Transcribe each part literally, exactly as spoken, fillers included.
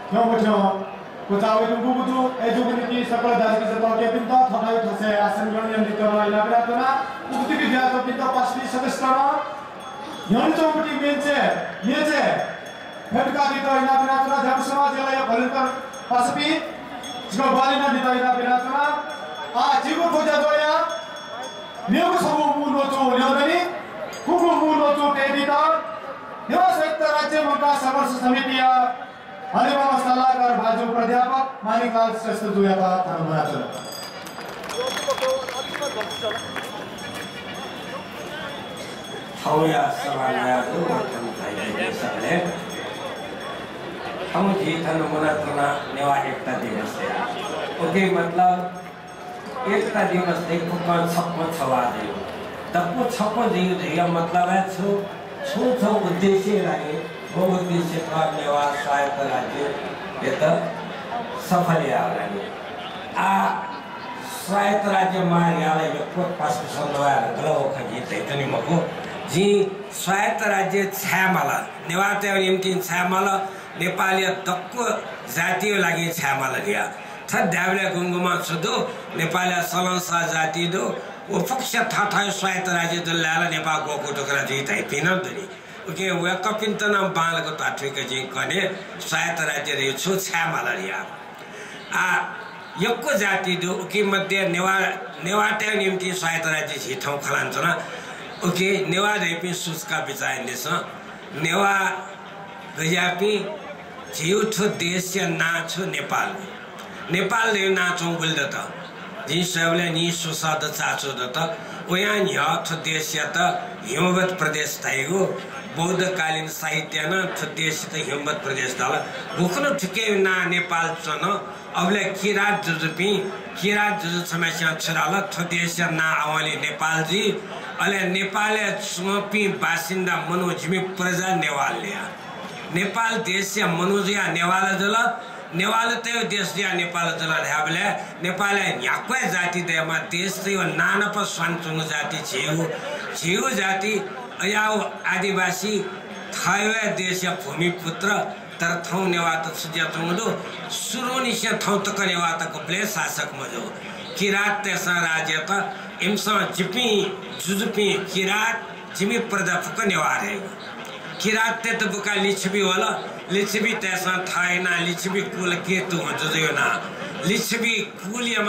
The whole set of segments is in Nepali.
क्यों बच्चों कुचावे तुमको बुद्धू एजुकेशन की सकल दास की सकल के पिंता थनाई थसे आसन गण यंत्र करना इला बेरातना उक्ति की दिया तो पिंता पासली सदस्य यंत्र उक्ति मेंचे ये चे फटका दी तो इला बेरातना जब समाज के लिए भलकर पासपी जिसको बाली ना दी तो इला बेरातना आ जीवो खोजा तो या नियम सबू मूल लोचो नियमनी कुकुर मूल लोचो टेडी तो निवा संयुक्त राज्य मंत्रा समर्थ समितिया हरिवाला सलाहकार बाजू प्राध्यापक मानिकलाल श्रेष्ठ दुयाका धन्यवाद। हम या सवाल आया तो हम चाहिए सकले हम जीतन मुनातना नेवा एकता दिवस है ओके मतलब एकता दिवस देखो कौन सबको छवा दे तब छको दियो दिया मतलब है छो छो छो उद्देश्य रहे वो उद्देश्य का नेवा स्वायत्त राज्य ये तो सफल या रहे आ स्वायत्त राज्य मार या रहे को पास संदवा गलो खजी तैतनी मको जी स्वायत्त राज्य छ्यामाला नेवा ते निम्ति छ्यामाला नेपाली तक्को जातीय लागि छ्यामाला दिया थ ड्यावले गुंगुमा छदो नेपाली सलंसा जाति दो वो पक्ष था था स्वायत्त राज्य तो लाला नेपाल को को टोकरा जी तै पिन दनी ओके वे कपिन्त नाम बाल को ताठिक जी कने स्वायत्त राज्य रे छु छ्यामाला रिया आ यक्को जाति दो ओके मध्य नेवा नेवाटे निम्ति स्वायत्त राज्य छि ठाउँ खलान्छ ओके नेवा रेपि सुस्का बिचाइने छ नेवा गयापि जिउठो देश नाचो नेपाल नेपाल ले नाचौं बोल्दा त जी सबले नि सुसाद चाचो त ओया नि हथ देश त हिमवत प्रदेश थाइगो बौद्धकालीन साहित्य न देश त हिमवत प्रदेश दल भुक्न ठिकै ना नेपाल चन अबले किरात जुजुपी किरात जुजु समस्या छराल थ देश ना आवाली नेपाल जी अले नेपाले सुपी बासिन्दा मनोजिमी प्रजा नेवाल लिया नेपाल देश या मनोजिया नेवाल जल नेवाल ते देश दिया नेपाल जल ढाबले नेपाले याक्वे जाति देमा देश ते नाना प स्वानचुङ जाति छिउ छिउ जाति अयाउ आदिवासी थायवे देश या भूमिपुत्र तर थौ नेवा त सुज्या चुङदो सुरुनी से थौ तक नेवा त कप्ले शासक मजो किरात ते स राज्य त इमसा जिपी जुजुपी किरात जिमी प्रजा फुक नेवा रे किरात ते त बुका लिछबी होला लिछबी तेसा थाइना लिछबी कुल केतु जुजयो ना लिछबी कुलियम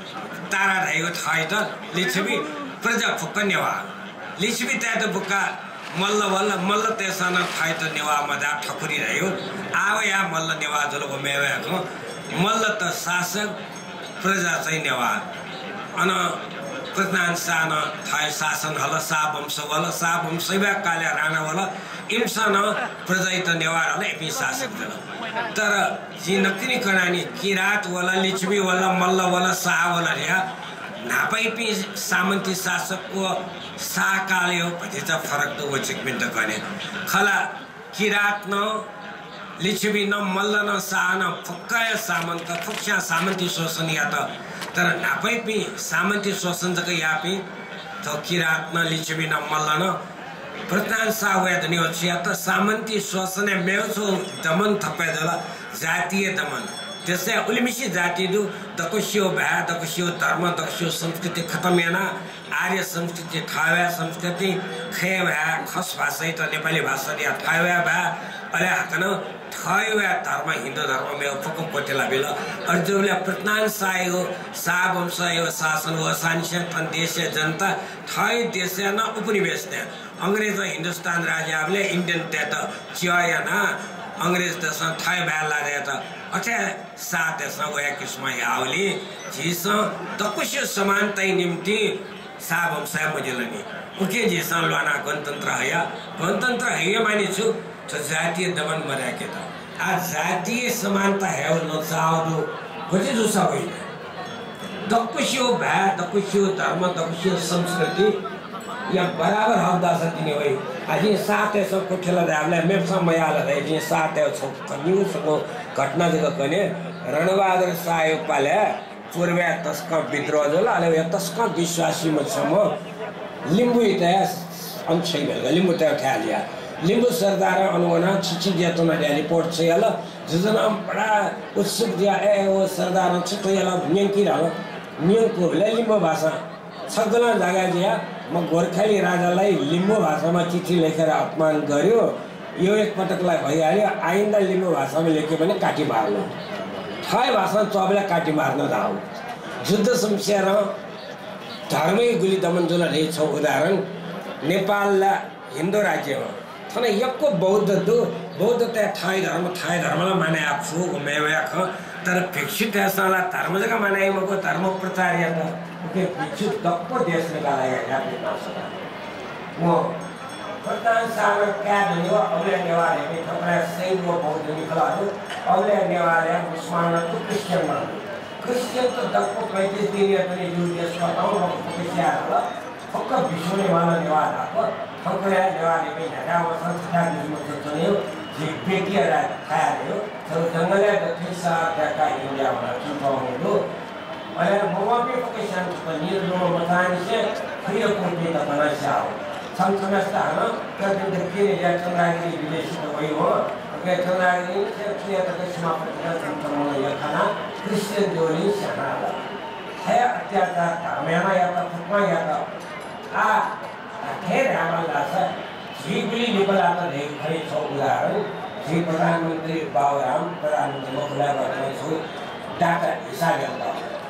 तारा रहेको थाइ त लिछबी प्रजा फुक नेवा लिछबी ते त बुका मल्ल वल्ल मल्ल तेसा न थाइ त नेवा मदा ठकुरी रह्यो आव या मल्ल नेवा जलको मेवेको मल्ल त शासक प्रजा चाहिँ नेवा अन प्रधान सान थाइ शासन हल सा वंश वल सा वंश वा काले राणा वल इमसन प्रजा त नेवार हल एपी शासक जल तर जी नक्तिनी कनानी किरात वला लिच्छवी वला मल्ल वला सा वला रिया नापै पि सामन्ती शासक को सा काले हो पछिचा फरक तो वचिक मिन्ट कने खला किरात न लिच्छवी न मल्ल न सा न फुक्काय सामन्त फुक्सा सामन्ती शोषण या त तर नापै पि सामन्ती शोषण जक यापि त किरात न लिच्छवी न मल्ल न प्रधान सावया धनी होछिया त सामन्ती शोषण मेउछो दमन थपे जला जातीय दमन त्यसै उलिमिसी जाति दु दकुस्यो भा दकुस्यो धर्म दकुस्यो संस्कृति खतम याना आर्य संस्कृति थावा संस्कृति खे भा खस भाषा त नेपाली भाषा या थावा भा अले हकन थावा धर्म हिन्दू धर्म मे फुकु कोटेला बेला अर्जुले प्रधान सायो सा वंश यो शासन हो सानिस तन देश जनता थाई देश न उपनिवेश ने अंग्रेज हिंदुस्तान राज्यले इंडियन ते त चिया ना अंग्रेज त थाई भा रे त अथे सात स गया किस्म यावली जिस दकुस्यो समानता निम्ति सा वंश मजलनी उके जिस लना गणतन्त्र हया गणतन्त्र हया मानि छु त जातीय दमन मर्याके त आ जातीय समानता है न चाहदो गजे जो सबै दकुस्यो भा दकुस्यो धर्म दकुस्यो संस्कृति या बराबर हकदार दिने भई आज सात सब कोठेला दाबले मेप समयाल रहे जे सात छ कन्यु सको घटना जग कने रणबहादुर सायो पाले पूर्वे तस्क विद्रोह जल अले तस्क विश्वासी मसम लिम्बु इतिहास अंशै भए लिम्बु त ठालिया लिंबू सरदार अनुगुण छिछि जेतोना रिपोर्ट छ याला जुजना बडा उत्सुक दिया ए ओ सरदार छिटो याला न्यंकी रालो न्यंको लिम्बू भाषा छगला जागा दिया म गोर्खाली राजालाई लिम्बू भाषामा चिठी लेखेर अपमान गर्यो यो एक पटकलाई भइहाल्यो आइन्दा लिम्बू भाषामा लेख्यो भने काटी मार्नु थाई भाषा चबले काटी मार्न जाऊ जुद्ध समस्या र धार्मिक गुली दमन जुन रहेछ उदाहरण नेपालला हिन्दू राज्यमा थने यक्को बौद्ध दु बौद्ध त थाई धर्म थाई धर्मलाई माने आफू मेवाख तर भिक्षुक देशला धर्म जगा माने मको धर्म प्रचार या त के भिक्षुक दक्को देश निकालेगा या पिता वो प्रधान सागर क्या दियो अबले नेवाले के थपरा सही वो बौद्ध निकलायो अबले नेवाले मुसलमान तो क्रिश्चियन मान क्रिश्चियन तो दक्को पैंतीस दिन या तने यूएस का ताऊ को क्या होला फक्क विश्वले वाला नेवाला को फक्कया नेवाले के नगा व संस्कार निमत चल्यो जे बेटिया खायो तो जंगले दक्षिण सागर का इंडिया वाला की पाउँदो अहिले मोबाइल के शान्ति पनि लो बतानी से फ्री को के त बनाइसा हो संसमस्ता हो कति देखिए या चंद्रागिरी विदेशी तो वही हो के चंद्रागिरी से के त समाप्त संतमन या खाना क्रिश्चियन जोली सहारा है अत्याचार धर्ममा या त फुकमा या त आ खेर हामीलाई छ जीवली नेपाल त खै छ उदाहरण श्री प्रधानमन्त्री बाबुराम प्रधानमन्त्री मखुला गर्ने छु डाटा हिसाब गर्दा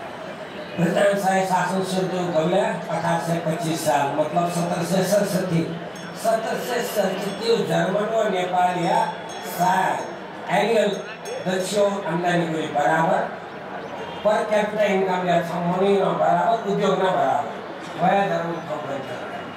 प्रधान साय शासन शुरू गौला अठारह सौ पच्चीस साल मतलब सत्रह सौ सड़सठ सत्रह सौ सड़सठ जर्मन और नेपालिया साय एनुअल दक्षिण आमदानी को बराबर पर कैपिटा इनकम या सम्मानी न बराबर उद्योग न बराबर वह धर्म खबर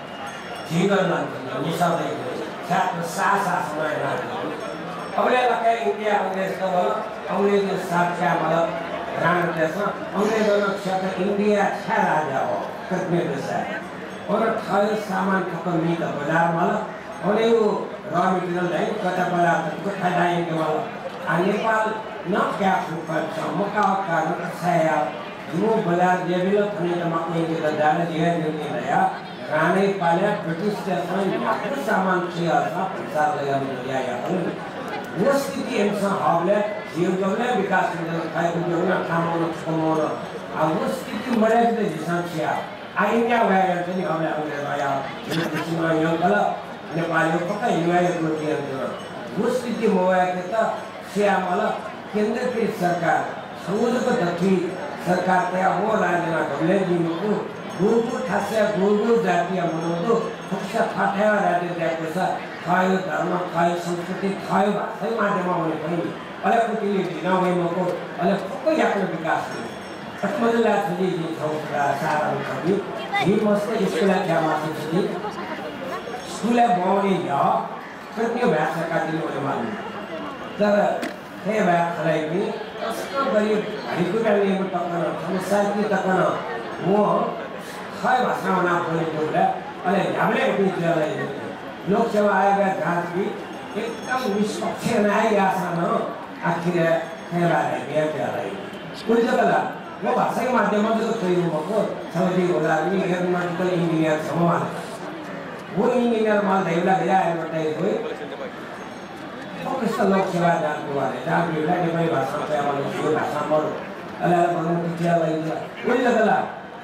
जीवन न निशादे साथ साथ साथ समय ना अबले लगे इंडिया अंग्रेज का बोलो अंग्रेज साथ क्या मतलब राणा जैसा अंग्रेजों क्षेत्र इंडिया छह राजा हो कदमे जैसा और थाई सामान खपन नहीं का बाजार वाला और ये वो रॉ मटेरियल है कच्चा पदार्थ को खरीदाएंगे वाला नेपाल न क्या फुकर मक्का का न साया जो बाजार ये भी लोग अपने तमाकू के दाने दिए नहीं नया राणे पाले ब्रिटिश जैसा सामान किया था पैसा लगा मिल गया वो स्थिति इंसान हावले जीव जोगले विकास में खाए जोगना खामोना खामोना अब वो स्थिति मरे के जिसान किया आइंदा हुआ है तो नहीं हमने हमने आया ये किसी में यो कला नेपालियों को का युवा ये लोग किया तो वो स्थिति हुआ है कि तो सिया वाला केंद्र की सरकार समुद्र को दक्षिण सरकार पे वो राज्य ना डबले जी को गुरु ठासे गुरु जातीय मनोदो फक्ष फाटे राज्य जाके सा खायो धर्म खायो संस्कृति खायो भाषा माध्यममा हुने पनि अले कुटिले दिन वही मको अले फक्क याको विकास हो अत्मजला थली जी छौरा सारा कवि ही मस्त स्कुल क्या माथि छी स्कुल बाउने या कृत्य भाषा का दिन हो मालुम तर हे भा खलाई पनि कस्तो गरी हरिको गाली म टक्कर समस्या की टक्कर म खाय भाषा ना बोले जोला अले हामीले पनि जलाई लोक सेवा आयोग जांच की एकदम निष्पक्ष न्याय आसान आखिर खेला है ये क्या है कुछ जगह वो भाषा के माध्यम से तो सही हो को समझी बोला कि एरोनॉटिकल इंजीनियर समान वो इंजीनियर माल देवला गया है बताइए कोई वो किस लोक सेवा जांच वाले जांच विभाग ने भाई भाषा पे वाले जो भाषा पर अलग अलग क्या लगा कोई जगह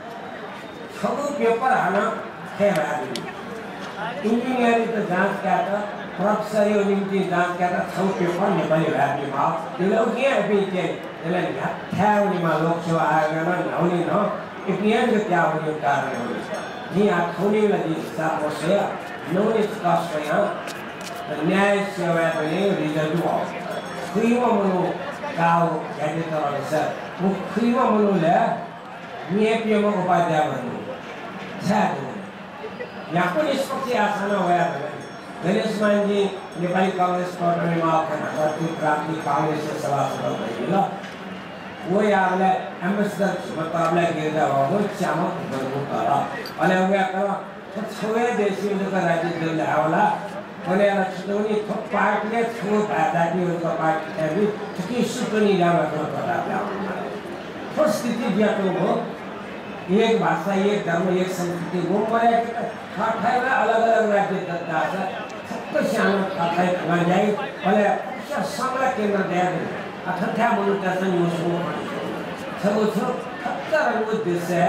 सब पेपर आना खेला है इंजीनियरिंग तो जांच क्या था प्रोफेसर यो निम्ति जांच क्या था सब पेपर नेपाली भाषा में आप ये लोग ये अभी के ये लोग क्या उन्हीं माँ लोग सेवा आएगा ना उन्हीं ना इतने जो क्या उन्हीं कारण है जी आप खुली लगी साफ हो से नौने कास्ट में यहाँ न्याय सेवा बने रिजल्ट हुआ खुईवा मनो काउ कहते तो ऐसा वो खुईवा मनो ले ये पियो को उपाध्याय बनो शायद यहाँ को निष्पक्ष आसान हुआ है गणेश मान जी नेपाली कांग्रेस पार्टी में आप करती क्रांति कांग्रेस से सवाल सवाल करेंगे ना वो यार ले एम्बेसडर मुकाबला किया था वो चामक बंदूक करा अले वो क्या करा तो छुए देशी में जो राज्य दिल है वाला बोले ना छुटोनी तो पार्टी ने छुए पैदा की उनका पार्टी है भी क्योंकि सुपनी जावा तो पता है तो स्थिति दिया तो वो एक भाषा एक धर्म एक संस्कृति वो मरे ठाठा अलग अलग राज्य दत्ता सानो कथाय नजाई ole sangla kenna daya athantha monu tasan musu sabo so hatta rangu desa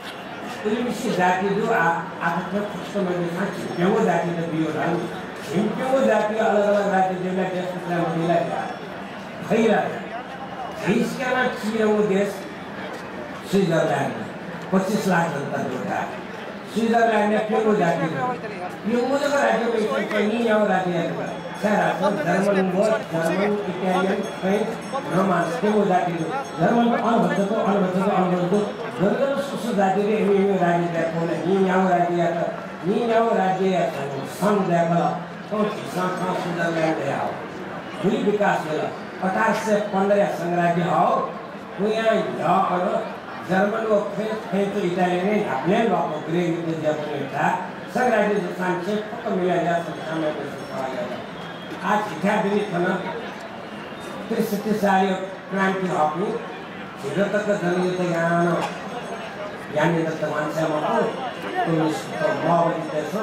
ilmisi jati do athantha khushka mane sachi kyo jati da biyo ran kyo jati alag alag rajya jela desh na mila ja bhaira देश का ना चाहिए वो देश स्विट्जरलैंड पच्चीस लाख जनता जोड़ा स्विट्जरलैंड में क्यों हो जाती है ये मुझे को राज्य में इतना नहीं है और राज्य है सर आप जर्मन बोल जर्मन इटालियन फ्रेंच रोमांस क्यों हो जाती है जर्मन में अनुभव तो अनुभव तो अनुभव तो जर्मन सुसु जाती है ये ये राज्य देखो ना ये यहाँ राज्य है ये यहाँ राज्य है संग देखो तो किसान खान स्विट्जरलैंड है आओ पूरी विकास वाला पचास से पंद्रह संग्राज्य आओ वो यहाँ यहाँ और जर्मन वो फ्रेंच फ्रेंच तो इटालियन ने अपने लोगों को ग्रेग में जब नहीं था संग्राज्य जो सांचे पक्का मिला जा सकता है तो सुखाया जाए आज इतना भी था ना त्रिशति साल क्रांति आपने जिधर तक जमीन तक यहाँ ना यानी तक तमान से मानो तो तो मावली जैसा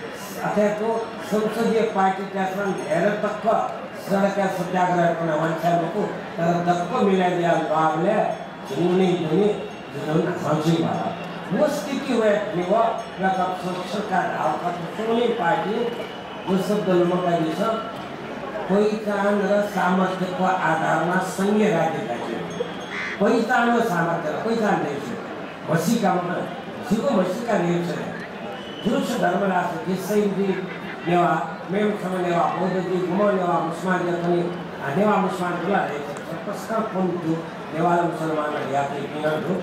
अतः तो संसदीय पार्टी जैसा हेर तक का सड़क का सत्याग्रह करना वांछा लोगों तर दक्को मिला दिया बावले जिन्होंने जिन्होंने जिन्होंने खांसी मारा वो स्थिति हुए निवा लगा सरकार आपका सोनी पार्टी वो सब दलों का जैसा कोई कारण र सामर्थ्य को आधार में संघीय राज्य चाहिए कोई कारण में सामर्थ्य कोई कारण नहीं है वसी का मतलब जीवो वसी का नहीं है पुरुष धर्म राष्ट्र जिससे भी नेवा मैं समझ नेवा बौद्ध जी गुमो नेवा मुस्लिम जतनी नेवा मुस्लिम बोला है सबका कौन जो नेवा मुसलमान या तो इन्हें जो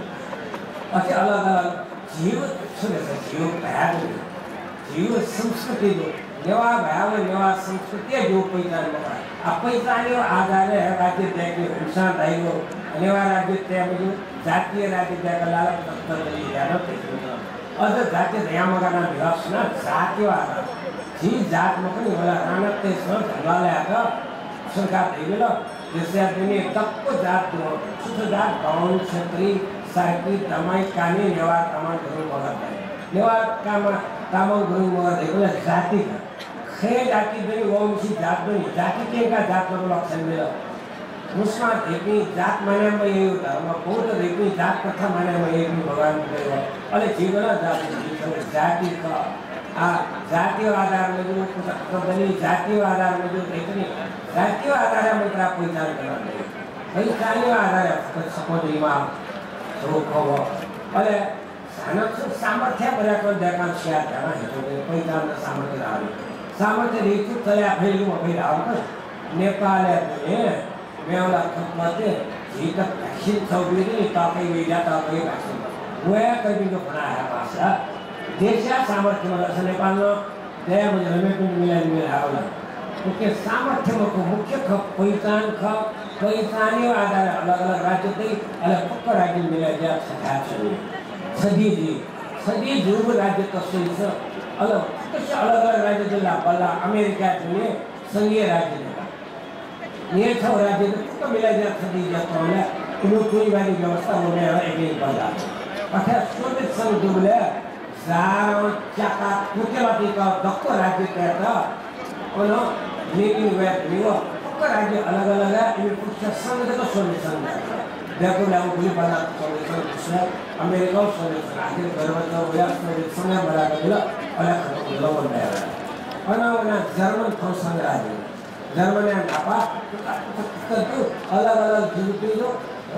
अच्छे अलग अलग जीव सुने से जीव बयान जीव संस्कृति जो नेवा बयान नेवा संस्कृति जो पैदान होगा अब पैदान यो आधार है राज्य देखने इंसान दायित्व नेवा राज्य तय में जातीय राज्य देखा लाल पत्थर बलि जाना पैसे और जो जातीय दया मगाना विवाह ना जातीय आधार जी जात में कहीं वाला रानत ते सब वाले आता सरकार देवेला जैसे अपने तब को जात दो शुद्ध जात गांव क्षेत्रीय सार्की दमाई कानी नेवा कामन गुरु मगर नेवा काम कामन गुरु मगर देवेला जाति का खे जाति बनी वो मिशी जात बनी जाति के का जात में लक्षण मिला मुस्लिम देखी जात माने में ये होता है बौद्ध देखी जात कथा माने में ये भी भगवान करेगा अरे जीवन जाति जाति का आ जातीय आधार में जो कबली जातीय आधार में जो देखने जातीय आधार में क्या पहचान करना है भाई जातीय आधार है सपोज इमाम तो खबर अरे सानक सामर्थ्य बड़ा कर देखा शेयर करना है तो पहचान सामर्थ्य रहा सामर्थ्य रीति तया फैलू अभी रहा है नेपाल है मैं वाला खपते जीत दक्षिण सौदी ताकि विजा ताकि वो है कभी जो बनाया भाषा देशा सामर्थ्य में रचना नेपाल में दया मुझे हमें कुछ मिला नहीं मिला होगा क्योंकि सामर्थ्य में को मुख्य खप पहचान खप पहचानी आधार अलग अलग राज्य थे अलग पक्का राज्य मिला जा सकता है सदी जी सदी जो राज्य तस्वीर से अलग कैसे अलग अलग राज्य जिला बल्ला अमेरिका में संघीय राज्य जिला ये सब राज्य में पक्का मिला जा सदी जाता है इन्हों कोई वाली व्यवस्था होने वाला एक ही बल्ला अर्थात सोवियत संघ दुबले सारों चाका कुत्ते वाली का दक्को राज्य कहता उन्हों लेकिन वह निवा दक्को राज्य अलग अलग है इन्हें कुछ संघ तो सोल्यूशन है देखो लोगों को भी बना सोल्यूशन दूसरा अमेरिका सोल्यूशन आखिर गवर्नमेंट का वह सोल्यूशन है बड़ा करेगा अलग अलग लोग बन रहे हैं और ना उन्हें जर्मन फंक्शन राज्य जर्मन है आपा तो अलग अलग जीवित जो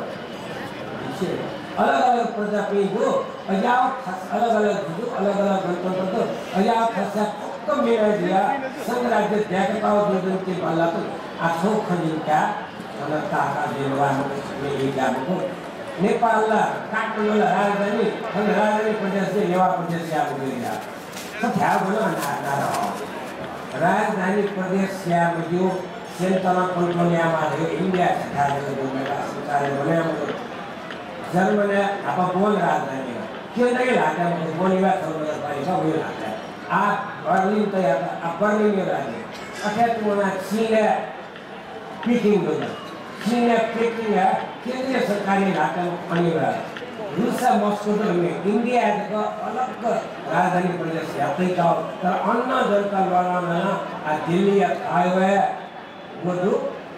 अलग अलग प्रजाति को अजाव अलग अलग जो अलग अलग गणतंत्र तो अजाव फंसा तो मेरा दिया संघ राज्य देखता हो दो दिन के बाला तो आठों खंड का अनंता का देवान में एक जानको नेपाल ला काठमाडौँ ला राजधानी हम राजधानी प्रदेश से नेवा प्रदेश से आगे गया तो क्या बोला ना ना राजधानी प्रदेश से आगे जो सेंट्रल कंट्रोल या मारे इंडिया से था जो मेरा सरकार बने हम जर्मन apa बोल रहा है क्यों नहीं लाता है बोली बात हो रहा है क्या बोल रहा है आप बर्लिन तो या आप बर्लिन में रहते हैं अच्छा तुम्हारा चीन है पीकिंग होगा चीन है पीकिंग है केंद्रीय सरकारी लाता है पानी वाला रूस र मस्को में इंडिया को अलग राजधानी प्रदेश यात्रा का तर अन्य जनता लड़ना दिल्ली हाईवे वो दो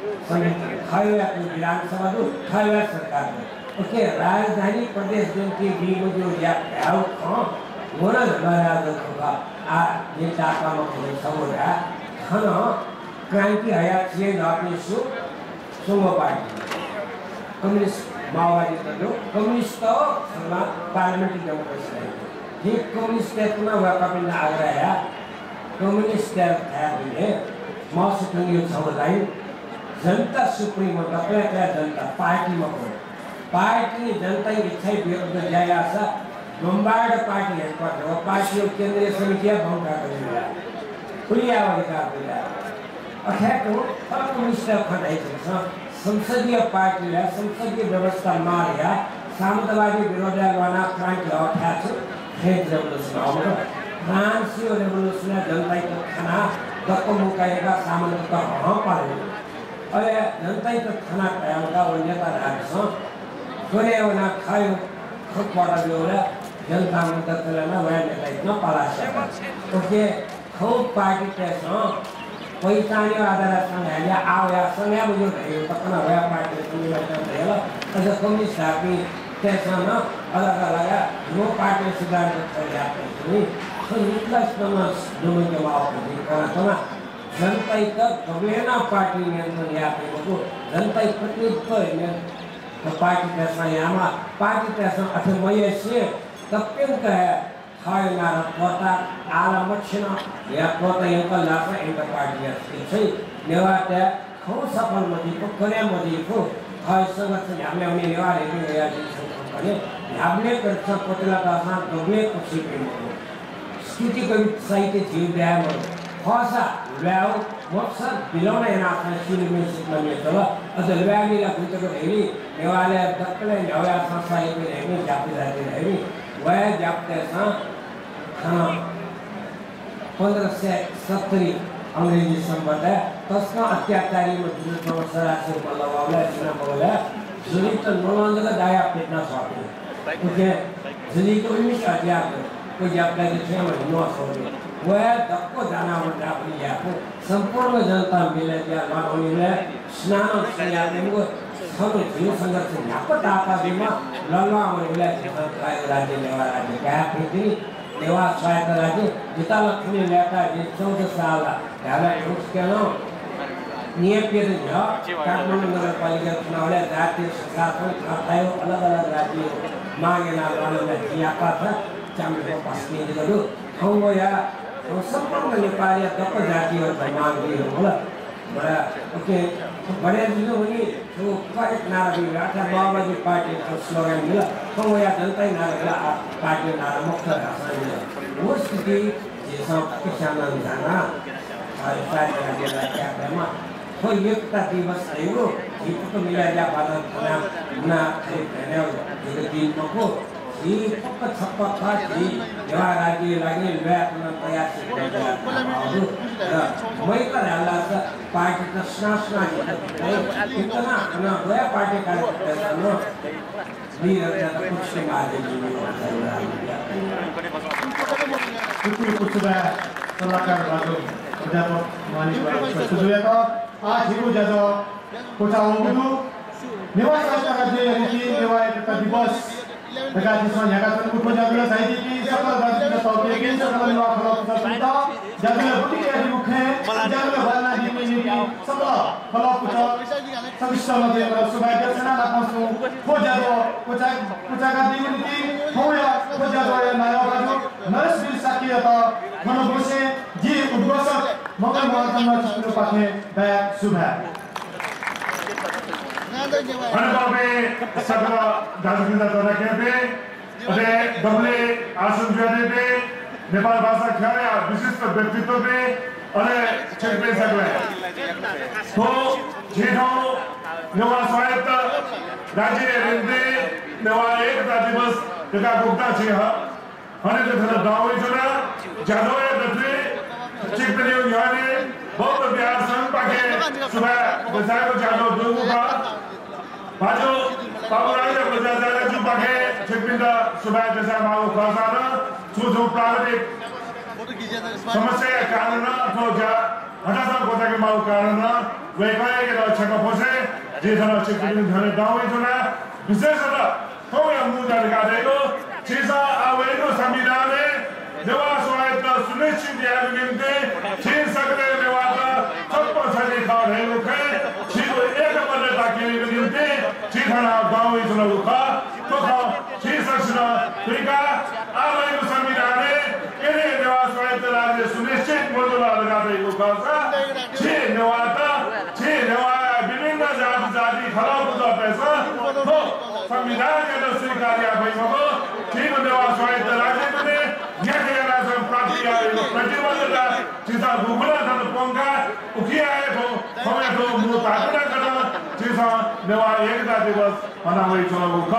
हाईवे विधानसभा दो हाईवे सरकार में ओके राजधानी प्रदेश जनती भी वो जो या आओ कहाँ वो ना लड़ा जो होगा आ ये चाका में कोई सब रहा खाना क्रांति है चीज़ आपने सु सुमो पार्टी कम्युनिस्ट माओवादी का जो कम्युनिस्ट तो हमारा पार्लियामेंट्री डेमोक्रेसी है ये कम्युनिस्ट के तो ना वह कभी ना आ रहा है कम्युनिस्ट के है भी मास कम्युनिस्ट समुदाय जनता सुप्रीम होता है क्या जनता पार्टी में हो पार्टी जनता की इच्छा विरुद्ध जाया सा बम्बार्ड पार्टी है पर वो पार्टी और केंद्रीय समितियां भंग कर रही है खुली आवाज़ कर रही है अर्थात तो हर कम्युनिस्ट का नहीं चलता संसदीय पार्टी है संसदीय व्यवस्था मारिया सामंतवादी विरोधावाना क्रांति लौटा है फ्रेंच रेवोल्यूशन आउट फ्रांस की रेवोल्यूशन जनता को खाना दक्को मुकाएगा सामंत का हाँ पाले और जनता को खाना खाएगा वो नेता राजस्थान कोने वाला खाए खुद पड़ा भी हो रहा जनता मुद्दा चलाना वह नेता इतना पाला है ओके खूब पार्टी कैसा कोई ताने आधार संग है या आओ या संग है मुझे नहीं तो अपना वह पार्टी संग में चलते हैं ऐसा कम्युनिस्ट आदमी कैसा ना अलग अलग है वो पार्टी सिद्धांत चल जाते हैं नहीं तो निकला समझ दोनों के माओ को नहीं करना तो ना जनता तक कबीना पार्टी में अंदर या पे वो जनता प्रतिनिधित्व में तो पार्टी कैसा यहाँ पार्टी कैसा अच्छे मये से तब क्यों कहे हाय नारा कोटा आला मच्छना या कोटा yang kelasa इंटर पार्टी है सही नेवा ते खो सफल मजी को करे मजी को हाय संगत से हमने उन्हें नेवा लेके गया जी करे हमने करता कोटला का सान दोगले कुछ भी नहीं स्थिति को सही के जीव गया मो खासा व्याव मकसद बिलोना है ना अपने शुरू में सिर्फ में चला असल व्याव नहीं लगती तो कहीं नेवा ले दक्कले नेवा संसाई में नहीं जाते रहते नहीं वह जाते सा खाना पंद्रह से सत्तरी अंग्रेजी संबंध है तो उसका अत्याचारी में दूसरे समस्या से बोला वाला इतना बोला जुली तो नॉलेज का दाया पेटना स्वाति क्योंकि जुली को भी अत्याचार कोई जब तक इसे में नौ सौ वह दक्को जाना होता है या को संपूर्ण जनता मिले या मानो मिले स्नान से या को सब जीव संघर्ष से नापत आता बीमा ललवा में मिले काय राज्य लेवा राज्य क्या फिर नेवा स्वायत्त राज्य जिता लक्ष्मी लेता है चौदह साल यार उसके ना नियम के जो काठमांडू नगर पालिका चुनाव ले जातीय शासन खाता है अलग अलग राज्य मांगे ना लाने में किया था चांद को पास किए जरूर हम वो या वो संपूर्ण नेपाली दक्को जाति और मांग भी होला बड़ा ओके बड़े जिलों में जो पार्टी नारा भी रहा माओवादी पार्टी का स्लोगन मिला तो वो या जनता ही नारा पार्टी नारा मुक्त रास्ता मिला वो स्थिति जैसा किसान जाना और पार्टी का जिला क्या करना तो एकता दिवस है वो ये तो मिला जा बादल खाना ना खरीदने वाले ये दिन को ये पक्का छप्पा था ये जवां राज्य लगे वे अपना प्रयास करते हैं और मैं कर रहा था पार्टी का स्नास्ना कितना ना वह पार्टी का ना भी रहता कुछ के बाद कुछ कुछ दा सलाहकार बाजू अध्यापक मानिक बाजू सुजुया का आज हिरो जाजो कोटाउंगु नेवा सरकार जे रीति नेवा एकता दिवस Dekat siswa nyatakan kumpul jaga saya di sekolah bagi kita tahu dia kan sekolah lima kalau kita sudah jaga bukti dia di muka jaga warna di ini sekolah kalau kita sebisa lagi kalau supaya dia sana langsung kujado kujag kujaga di ini hoya kujado ya naya baju nurse bil sakit atau mana bose ji udgosak maka mengatakan macam pakai baik subah हमारे सगला दार्जिलिंग दौरा के पे अरे डबले आसन जाने पे नेपाल भाषा ख्याल विशिष्ट व्यक्तित्व पे अरे चेक पे सगले तो जेठो नेवा स्वायत्त राज्य रेंदे नेवा एकता दिवस जगह गुप्ता छे ह हने जथरा दावे जोना जादोए दत्रे चेक पे यो याने बहुत प्यार संग पाके सुबह बजाय को जादो दोगु का बाजो बाबूराज बजाजा जो पाके 책임다 수백 대사 마고 가사는 조조 प्राकृतिक समस्या कारण तो क्या हटासा कोता के माउ कारण वे कहे के छका फोसे जे जना चिकिन धने दावे जना विशेषतः तो या मुदा लगाएको छिसा आवेको संविधान में नेवा स्वायत्त सुनिश्चित यार निम्ति छिन सकते नेवा का सब छले खा रहेको खे छिको एक बल्ले ताकेको निम्ति छिखना गाउँ जना उखा तो खा छि सक्छना त्रिका आवेको संविधान में केले नेवा स्वायत्त राज्य सुनिश्चित मोडुला लगाएको खसा छि नेवा त छि नेवा विभिन्न जाति जाति खराब पैसा तो संविधान के स्वीकार्य भइसक्यो छिको नेवा स्वायत्त राज्य पनि यहाँ प्राप्ति आएको प्रतिबद्धता चिसा गुगुला धन पंका उखिआएको समयको मु पाटना गर्न चिसा नेवा एकता दिवस मनाउँदै चलेको ख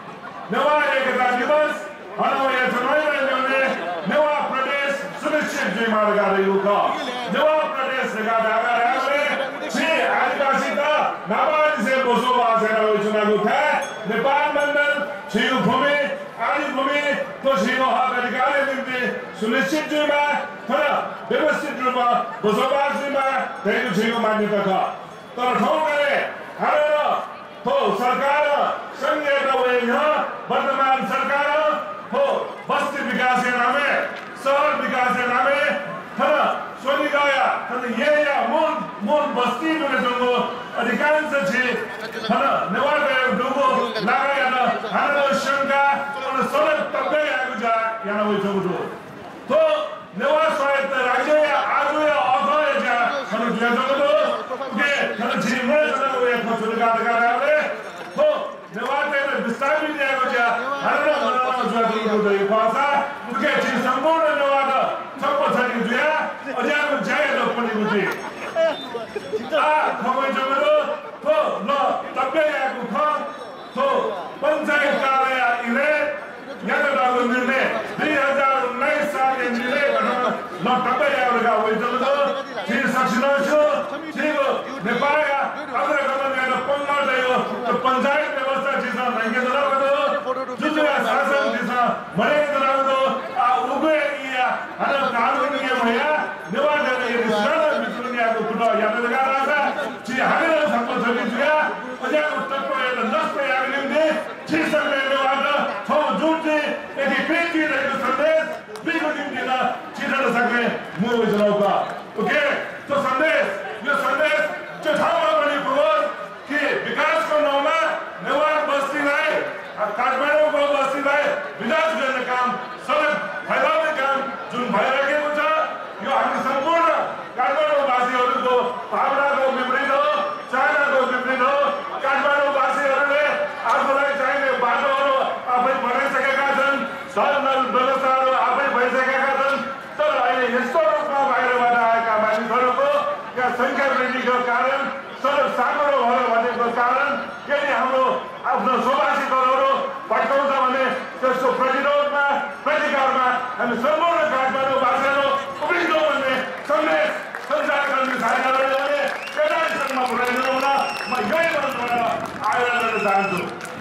नेवा एकता दिवस मनाउँदै चलाइरहेको नेवा प्रदेश सुनिश्चित जिम्मा गरेको ख नेवा प्रदेश लगातार आए छि आदिवासी त नाबालिसे बसोबास गरेको छ नेपाल मण्डल छिउ भूमि आदि भूमि तो छिउ हक अधिकार निम्ति सुनिश्चित जिम्मा तर व्यवस्थित रूपमा बसोबास जिम्मा त्यसको छिउ मान्यता छ तर ठाउँ गरे हारेर हो सरकार संघीय होइन वर्तमान सरकार हो बस्ती विकास के नामे शहर विकास के नामे तर सोनी गया तर ये या मूल मूल बस्ती में जो अधिकांश छे तर नेवा गए डुबो लगाया न हारो शंका और सड़क तब्बे आगु जा याना वो जो तो नेवा स्वायत्त राज्य या आज या अथवा जा हम जो जो के तर जीवन में वो एक छोटा अधिकार है तो नेवा के विस्तार भी जाएगा जा हारो बनाना जो जो जो भाषा के चीज संपूर्ण नेवा का सब पछाडी जुया अझै जाय ल पनि बुझे आ खबै जमरो तो ल तब्बे आको ख तो पंचायत कार्यालय इले यहाँ लागु निर्णय दुई हजार उन्नाइस साल के निर्णय गर्न ल तब्बे आउगा होइ जमरो छिर सक्छन छु छिगो नेपालका अग्र गमन पंगा दयो तो पंचायत व्यवस्था छिसा नंगे दलागो जुजुया शासन छिसा मरे दलागो आ उबे या हर कानुनीय भया नेवा गर्ने सारा विश्वनियाको कुटा याद लगारा छि हालेर सम्पत्ति जुया अझैको तत्व एउटा नष्ट याग्ने छि सक्ने नेवा त छौ जुटे यदि पेटी रहेको सन्देश बिगो निम्ति न छिटो सक्ने मु बुझ्नौका ओके तो सन्देश यो सन्देश त्यो ठाउँमा पनि पुगोस् कि विकासको नाउँमा नेवा बस्तीलाई काठमाडौँको बस्तीलाई विकास गर्ने काम सडक फैलाउने काम जुन भइरहेको छ यो हामी सम्पूर्ण काठमाडौँवासीहरूको भावनाको विपरीत हो चाहनाको विपरीत हो काठमाडौँवासीहरूले आफूलाई चाहिने बाटोहरू आफै बनाइसकेका छन् सरल व्यवस्थाहरू आफै भइसकेका छन् तर अहिले यस्तो रूपमा बाहिरबाट आएका मानिसहरूको यहाँ सङ्ख्या वृद्धिको कारण सडक साँगुरो भयो भनेको कारण यदि हाम्रो आफ्नो सुभाषितहरू भट्काउँछ भने त्यसको प्रतिरोधमा प्रतिकारमा हामी सम्पूर्ण काठमाडौँवासीहरू उभिन्छौँ भन्ने सन्देश सञ्चार गर्ने कार्यहरू भने केटासम्म पुऱ्याइदिनु हुन म यही मनबाट आग्रह गर्न चाहन्छु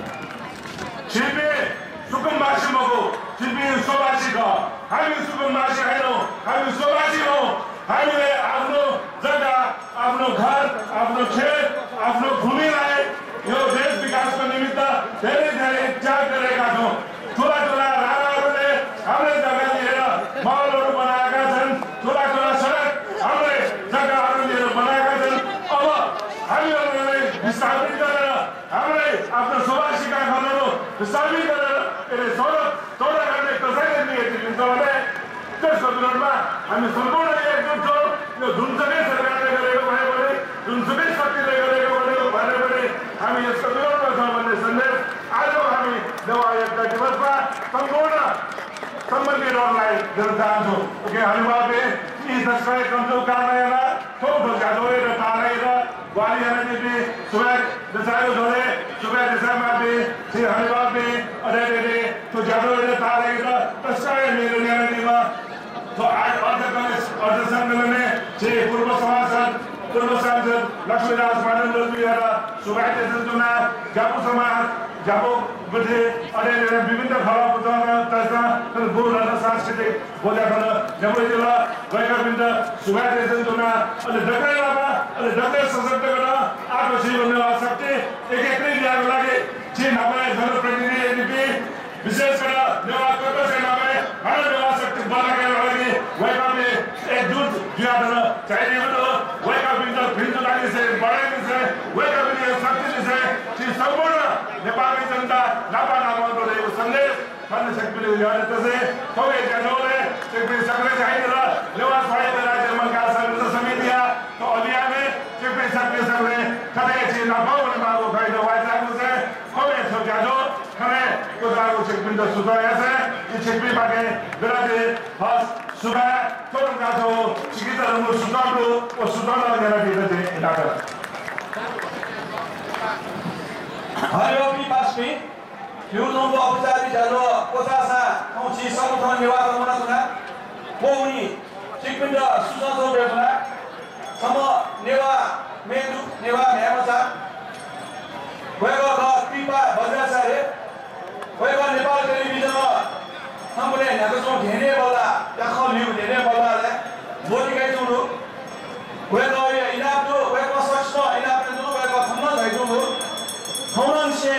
छिपे सुकुम्बासी मको छिपे सुभाषी ख हामी सुकुम्बासी होइनौँ हामी सुभाषी हौँ हामीले आफ्नो जग्गा आफ्नो घर आफ्नो खेत आफ्नो भूमिलाई यो देश विकासको निमित्त धेरै धेरै त्याग गरेका छौँ ठुला ठुला राजाहरूले हाम्रै जग्गा लिएर महलहरू बनाएका छन् ठुला ठुला सडक हाम्रै जग्गाहरू लिएर बनाएका छन् अब हामीहरूले विस्थापित गरेर हाम्रै आफ्नो सुभाषीका घरहरू विस्थापित गरेर यसले सडक चौडा गर्ने कसैले नियति लिन्छ भने त्यसको विरोधमा हामी सम्पूर्ण एकजुट छौँ यो जुनसुकै सरकारले गरेको भयो भने जुनसुकै शक्तिले गरेको भनेको भन्यो भने हामी यसको विरोधमा छौँ भन्ने सन्देश आज हामी नेवा एकता दिवसमा सम्पूर्ण सम्बन्धीहरूलाई दिन चाहन्छौँ ओके हरिबाबे यी दसैँ कन्जो कारणेर थोक जादोएर तारेर ग्वालियरदेखि सुबह दसायो जोडे सुबह दसामाबे श्री हरिबाबे अडेरे तो जादोएर तारेर दसैँ निर्णयमा तो आज अर्थ कलेज अर्थ सम्मेलन से पूर्व सभासद पूर्व सांसद लक्ष्मीदास मानन्दज्यूद्वारा शुभाकांक्षी जन्तुना जापु समाज जापु मध्ये अनि विभिन्न खला पुजामा तस्ता बोल र सांस्कृतिक बोल्याखन जबले जिल्ला गएका विभिन्न शुभाकांक्षी जन्तुना अनि दक्कै लामा अनि दक्कै सशक्त गर्न आफ्नो जीवन शक्ति एक एकै दिएको लागि जे नभए जनप्रतिनिधि विशेष गरेर नेवा कर्कश नभए हाम्रो नेवा शक्ति बनाएका लागि वैकल्पे एकजुट जुयादन चाहिने हो वैकल्पिक फिल्म लागि से बढाइने से वैकल्पिक शक्ति से कि सम्पूर्ण नेपाली जनता नापा नापाको यो सन्देश भन्ने शक्तिले याद तसे थोरै जनले चाहिँ सक्ने चाहिने र नेवा स्वायत्त राज्य मनका संघ समितिया तो अभियान में चाहिँ सक्ने सक्ने कतै चाहिँ नपाउने मागो खैद वाइजाको से थोरै छोजाजो खरे को दागो चाहिँ द सुधाया से कि चाहिँ बाके बेलाले फस सुगा थोरै गाजो चिकित्सा रमु सुधारो ओ सुधारो गरेर दिँदै चाहिँ डाक्टर हरिओ की पासपी युजोंबो औपचारिक जालो कोसासा औची संगठन नेवा गमनसना कोउनी चिकपिन्ड सुसंसो बेपना सम नेवा मेदु नेवा म्यामसा वेगो ग कृपा बजासारे वेगो नेपाल टेलिभिजनमा हामीले नागसो धेने बल्ला याखो लिउ धेने बल्लाले मोटी गाइ जुनु वेगो इनापु वेगो सक्छ इनापु जुनु वेगो खम्न जाइजुनु खौनन से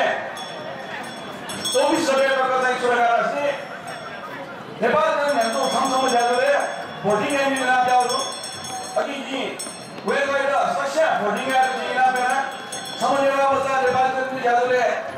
चौबीस सबै प्रकारका सुरक्षा से नेपाल का नेतो समसम जादुले भोटिङ एन्ड ना जाउनु अघि जी वे गएर सस्य भोटिङ एन्ड ना बेला समन्वय बच्चा नेपाल का जादुले